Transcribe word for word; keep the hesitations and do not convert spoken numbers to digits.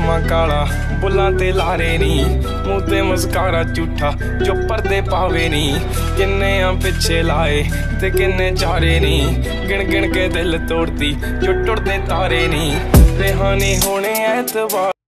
जावां काला बुलां ते लारे नी, मूंह ते मस्कारा झूठा जो पर्दे पावे नी। किन्ने आ पिछे लाए ते किन्ने चारे नी, गिण गिण के दिल तोड़ती जो टुटदे तारे नी। रेहानी होने ऐतबार